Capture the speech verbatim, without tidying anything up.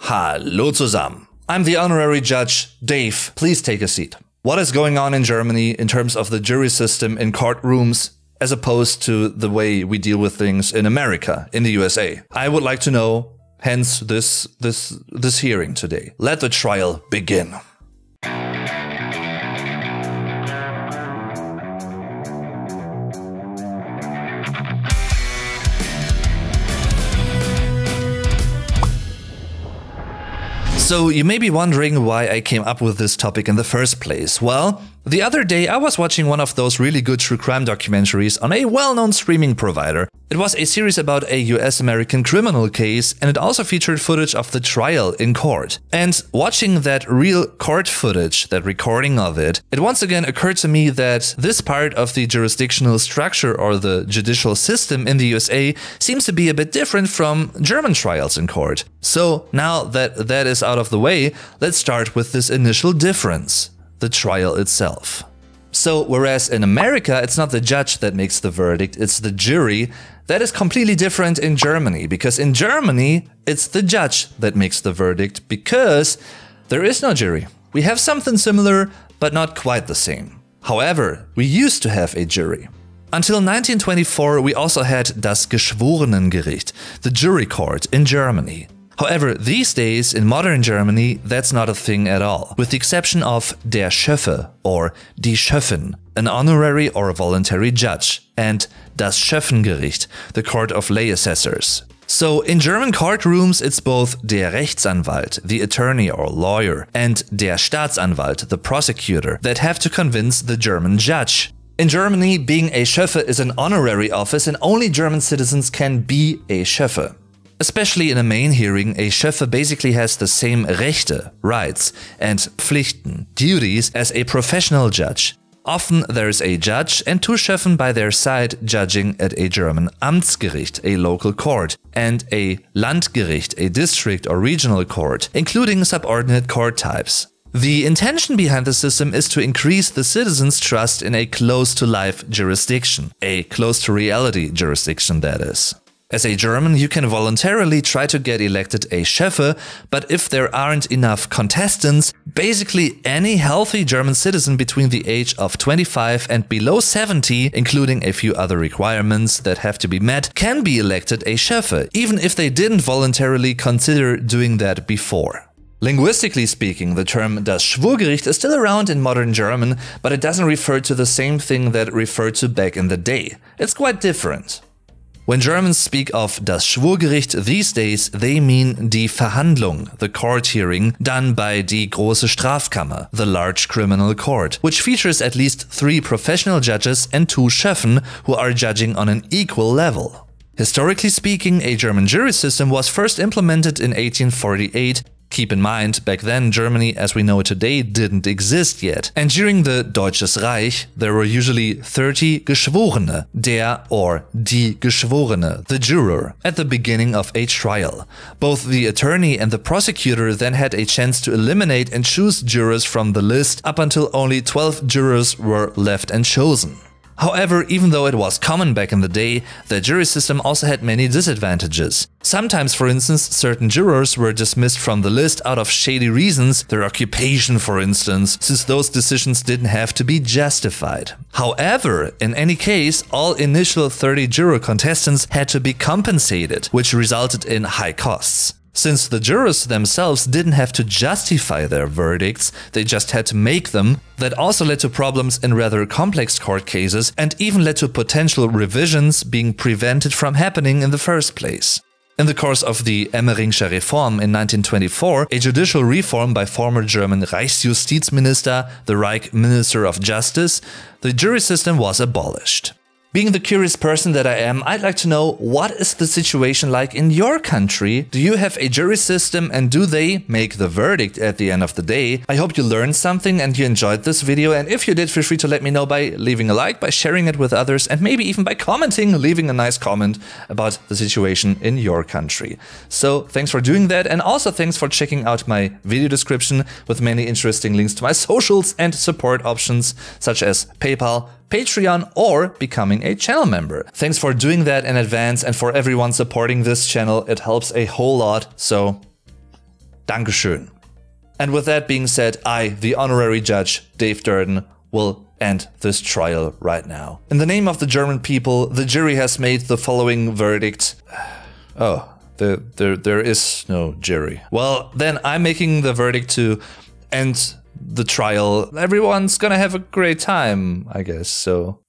Hallo zusammen. I'm the honorary judge, Dave. Please take a seat. What is going on in Germany in terms of the jury system in courtrooms as opposed to the way we deal with things in America, in the U S A? I would like to know, hence this, this, this hearing today. Let the trial begin. So you may be wondering why I came up with this topic in the first place. Well, the other day I was watching one of those really good true crime documentaries on a well-known streaming provider. It was a series about a U S-American criminal case, and it also featured footage of the trial in court. And watching that real court footage, that recording of it, it once again occurred to me that this part of the jurisdictional structure or the judicial system in the U S A seems to be a bit different from German trials in court. So now that that is out of the way, let's start with this initial difference: the trial itself. So whereas in America it's not the judge that makes the verdict, it's the jury, that is completely different in Germany, because in Germany it's the judge that makes the verdict because there is no jury. We have something similar, but not quite the same. However, we used to have a jury. Until nineteen twenty-four we also had das Geschworenengericht, the jury court in Germany. However, these days in modern Germany that's not a thing at all, with the exception of der Schöffe or die Schöffin, an honorary or voluntary judge, and das Schöffengericht, the court of lay assessors. So in German courtrooms it's both der Rechtsanwalt, the attorney or lawyer, and der Staatsanwalt, the prosecutor, that have to convince the German judge. In Germany, being a Schöffe is an honorary office and only German citizens can be a Schöffe. Especially in a main hearing, a Schöffe basically has the same Rechte, rights, and Pflichten, duties, as a professional judge. Often there's a judge and two Schöffen by their side judging at a German Amtsgericht, a local court, and a Landgericht, a district or regional court, including subordinate court types. The intention behind the system is to increase the citizens' trust in a close-to-life jurisdiction, a close-to-reality jurisdiction, that is. As a German, you can voluntarily try to get elected a Schöffe, but if there aren't enough contestants, basically any healthy German citizen between the age of twenty-five and below seventy, including a few other requirements that have to be met, can be elected a Schöffe, even if they didn't voluntarily consider doing that before. Linguistically speaking, the term das Schwurgericht is still around in modern German, but it doesn't refer to the same thing that it referred to back in the day. It's quite different. When Germans speak of das Schwurgericht these days, they mean die Verhandlung, the court hearing, done by die Große Strafkammer, the large criminal court, which features at least three professional judges and two Schöffen who are judging on an equal level. Historically speaking, a German jury system was first implemented in eighteen forty-eight. Keep in mind, back then Germany as we know it today didn't exist yet, and during the Deutsches Reich there were usually thirty Geschworene, der or die Geschworene, the juror, at the beginning of a trial. Both the attorney and the prosecutor then had a chance to eliminate and choose jurors from the list up until only twelve jurors were left and chosen. However, even though it was common back in the day, the jury system also had many disadvantages. Sometimes, for instance, certain jurors were dismissed from the list out of shady reasons, their occupation for instance, since those decisions didn't have to be justified. However, in any case, all initial thirty juror contestants had to be compensated, which resulted in high costs. Since the jurors themselves didn't have to justify their verdicts, they just had to make them, that also led to problems in rather complex court cases and even led to potential revisions being prevented from happening in the first place. In the course of the Emmeringsche Reform in nineteen twenty-four, a judicial reform by former German Reichsjustizminister, the Reich Minister of Justice, the jury system was abolished. Being the curious person that I am, I'd like to know, what is the situation like in your country? Do you have a jury system and do they make the verdict at the end of the day? I hope you learned something and you enjoyed this video, and if you did, feel free to let me know by leaving a like, by sharing it with others, and maybe even by commenting, leaving a nice comment about the situation in your country. So thanks for doing that, and also thanks for checking out my video description with many interesting links to my socials and support options such as PayPal, Patreon, or becoming a channel member. Thanks for doing that in advance, and for everyone supporting this channel, it helps a whole lot, so Dankeschön. And with that being said, I, the honorary judge, Dave Durden, will end this trial right now. In the name of the German people, the jury has made the following verdict. Oh, there, there, there is no jury. Well, then I'm making the verdict to end the trial. Everyone's gonna have a great time, I guess, so